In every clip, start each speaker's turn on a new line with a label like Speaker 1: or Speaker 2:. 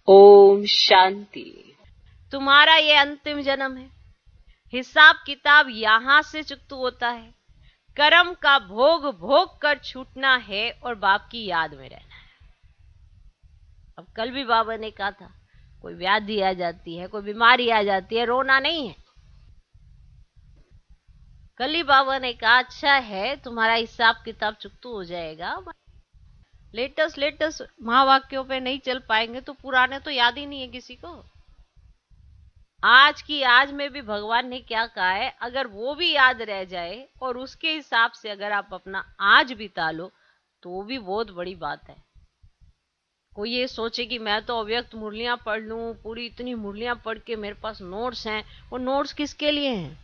Speaker 1: ओम शांति।
Speaker 2: तुम्हारा ये अंतिम जन्म है। हिसाब किताब यहां से चुकता होता है। कर्म का भोग भोग कर छूटना है और बाप की याद में रहना है। अब कल भी बाबा ने कहा था, कोई व्याधि आ जाती है, कोई बीमारी आ जाती है, रोना नहीं है। कल ही बाबा ने कहा, अच्छा है तुम्हारा हिसाब किताब चुकता हो जाएगा। लेटेस्ट महावाक्यों पे नहीं चल पाएंगे तो पुराने तो याद ही नहीं है किसी को। आज की आज में भी भगवान ने क्या कहा है, अगर वो भी याद रह जाए और उसके हिसाब से अगर आप अपना आज बिता लो तो वो भी बहुत बड़ी बात है। कोई ये सोचे कि मैं तो अव्यक्त मुरलियां पढ़ लूं, पूरी इतनी मुरलियां पढ़ के मेरे पास नोट्स हैं। वो नोट्स किसके लिए हैं?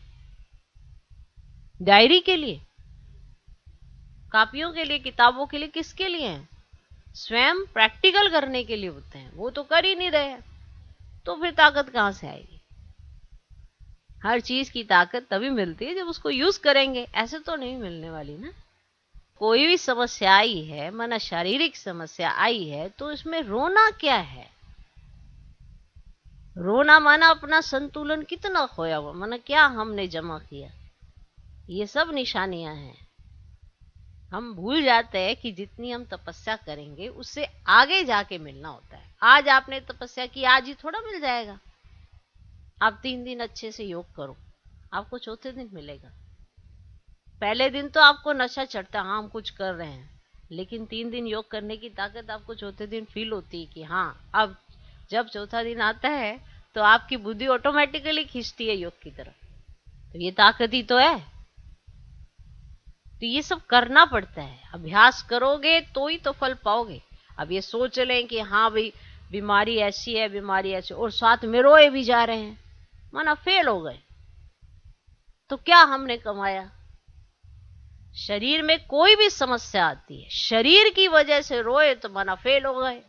Speaker 2: डायरी के लिए, कॉपियों के लिए, किताबों के लिए, किसके लिए हैं? स्वयं प्रैक्टिकल करने के लिए होते हैं। वो तो कर ही नहीं रहे हैं, तो फिर ताकत कहां से आएगी? हर चीज की ताकत तभी मिलती है जब उसको यूज करेंगे, ऐसे तो नहीं मिलने वाली ना। कोई भी समस्या आई है, माना शारीरिक समस्या आई है, तो इसमें रोना क्या है? रोना माना अपना संतुलन कितना खोया हुआ, माना क्या हमने जमा किया, ये सब निशानियां हैं। हम भूल जाते हैं कि जितनी हम तपस्या करेंगे उससे आगे जाके मिलना होता है। आज आपने तपस्या की, आज ही थोड़ा मिल जाएगा। आप 3 दिन अच्छे से योग करो, आपको चौथे दिन मिलेगा। पहले दिन तो आपको नशा चढ़ता है, हाँ हम कुछ कर रहे हैं, लेकिन 3 दिन योग करने की ताकत आपको चौथे दिन फील होती है कि हाँ, अब जब चौथा दिन आता है तो आपकी बुद्धि ऑटोमेटिकली खींचती है योग की तरफ। तो ये ताकत ही तो है। तो ये सब करना पड़ता है, अभ्यास करोगे तो ही तो फल पाओगे। अब ये सोच लें कि हाँ भाई बीमारी ऐसी है, बीमारी ऐसी, और साथ में रोए भी जा रहे हैं, माना फेल हो गए, तो क्या हमने कमाया? शरीर में कोई भी समस्या आती है, शरीर की वजह से रोए तो माना फेल हो गए।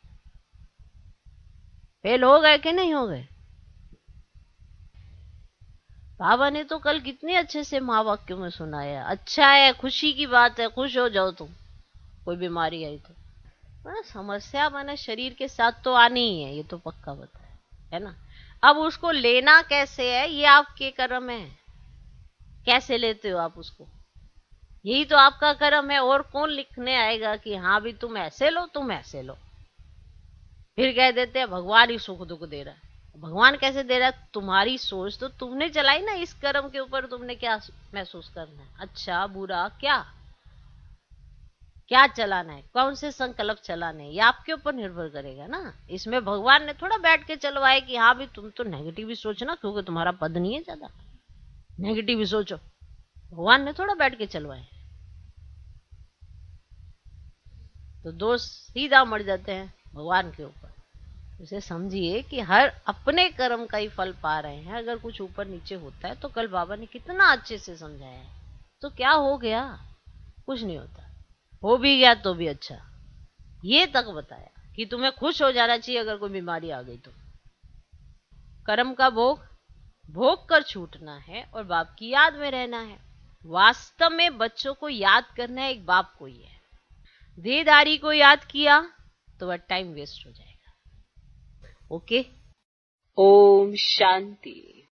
Speaker 2: फेल हो गए कि नहीं हो गए? बाबा ने तो कल कितने अच्छे से महावाक्यों में सुनाया। अच्छा है, खुशी की बात है, खुश हो जाओ तुम, कोई बीमारी आई तो। समस्या माना शरीर के साथ तो आनी ही है, ये तो पक्का बता है ना। अब उसको लेना कैसे है, ये आपके कर्म है। कैसे लेते हो आप उसको, यही तो आपका कर्म है। और कौन लिखने आएगा कि हाँ भी तुम ऐसे लो, तुम ऐसे लो। फिर कह देते हैं भगवान ही सुख दुख दे रहा है। भगवान कैसे दे रहा है? तुम्हारी सोच तो तुमने चलाई ना। इस कर्म के ऊपर तुमने क्या महसूस करना है, अच्छा बुरा, क्या क्या चलाना है, कौन से संकल्प चलाने हैं, ये आपके ऊपर निर्भर करेगा ना। इसमें भगवान ने थोड़ा बैठ के चलवाए कि हाँ भी तुम तो नेगेटिव ही सोचना, क्योंकि तुम्हारा पद नहीं है ज्यादा, नेगेटिव ही सोचो। भगवान ने थोड़ा बैठ के चलवाए, तो दोष सीधा मर जाते हैं भगवान के ऊपर। इसे समझिए कि हर अपने कर्म का ही फल पा रहे हैं। अगर कुछ ऊपर नीचे होता है तो कल बाबा ने कितना अच्छे से समझाया है, तो क्या हो गया? कुछ नहीं होता, हो भी गया तो भी अच्छा। ये तक बताया कि तुम्हें खुश हो जाना चाहिए अगर कोई बीमारी आ गई तो। कर्म का भोग भोग कर छूटना है और बाप की याद में रहना है। वास्तव में बच्चों को याद करना है एक बाप को ही है। देहधारी को याद किया तो वह टाइम वेस्ट हो जाएगा। ओके।
Speaker 1: ओम शांति।